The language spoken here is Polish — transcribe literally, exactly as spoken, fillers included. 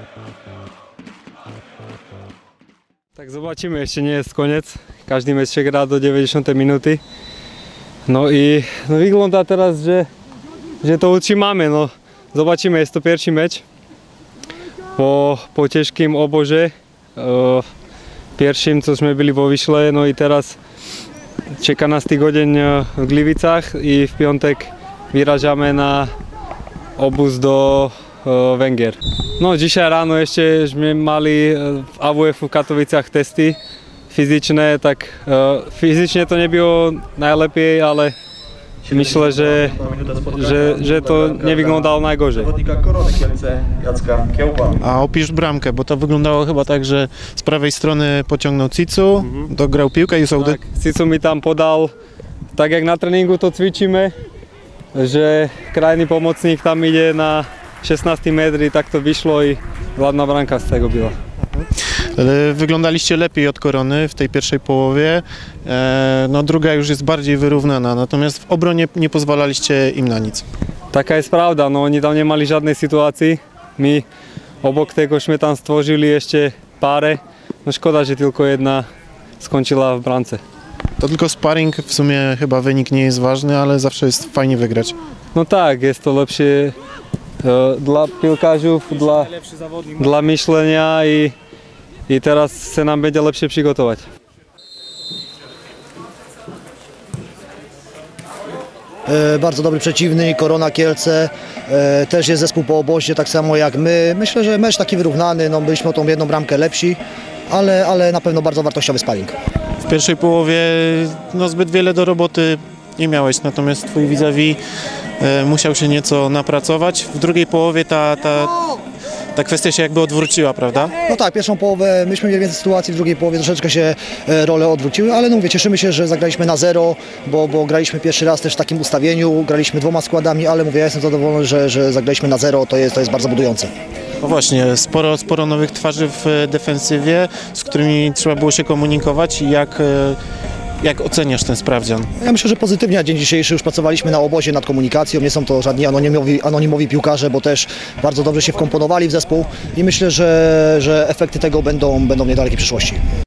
Tak zobaczymy, jeszcze nie jest koniec. Każdy mecz się gra do dziewięćdziesiątej minuty. No i no wygląda teraz, że, że to utrzymamy. No, zobaczymy, jest to pierwszy mecz po, po ciężkim obozie. E, pierwszym, cośmy byli vo Wyszle, no i teraz czeka nas tygodeń w Gliwicach i w piątek wyrażamy na obóz do e, Węgier. No dzisiaj rano jeszcze żeśmy mali w A W F w Katowicach testy fizyczne, tak e, fizycznie to nie było najlepiej, ale myślę, że, że, że to nie wyglądało najgorzej. A opisz bramkę, bo to wyglądało chyba tak, że z prawej strony pociągnął Cicu, mhm. dograł piłkę i Sołdy. Tak, Cicu mi tam podał, tak jak na treningu to ćwiczymy, że krajny pomocnik tam idzie na szesnaście metrów i tak to wyszło i ładna bramka z tego była. Wyglądaliście lepiej od Korony w tej pierwszej połowie, no druga już jest bardziej wyrównana, natomiast w obronie nie pozwalaliście im na nic. Taka jest prawda, no oni tam nie mieli żadnej sytuacji, my obok tegośmy tam stworzyli jeszcze parę, no szkoda, że tylko jedna skończyła w bramce. To tylko sparring, w sumie chyba wynik nie jest ważny, ale zawsze jest fajnie wygrać. No tak, jest to lepsze e, dla piłkarzów, dla, dla myślenia i, i teraz się nam będzie lepsze przygotować. E, bardzo dobry przeciwnik, Korona Kielce, e, też jest zespół po obozie, tak samo jak my. Myślę, że mecz taki wyrównany, no byliśmy o tą jedną bramkę lepsi, ale, ale na pewno bardzo wartościowy sparring. W pierwszej połowie no, zbyt wiele do roboty nie miałeś, natomiast twój vis-a-vis e, musiał się nieco napracować. W drugiej połowie ta, ta, ta kwestia się jakby odwróciła, prawda? No tak, pierwszą połowę myśmy mieli więcej sytuacji, w drugiej połowie troszeczkę się e, role odwróciły, ale no mówię, cieszymy się, że zagraliśmy na zero, bo, bo graliśmy pierwszy raz też w takim ustawieniu, graliśmy dwoma składami, ale mówię, ja jestem zadowolony, że, że zagraliśmy na zero, to jest, to jest bardzo budujące. No właśnie, sporo, sporo nowych twarzy w defensywie, z którymi trzeba było się komunikować. Jak, jak oceniasz ten sprawdzian? Ja myślę, że pozytywnie na dzień dzisiejszy już pracowaliśmy na obozie nad komunikacją, nie są to żadni anonimowi, anonimowi piłkarze, bo też bardzo dobrze się wkomponowali w zespół i myślę, że, że efekty tego będą, będą w niedalekiej przyszłości.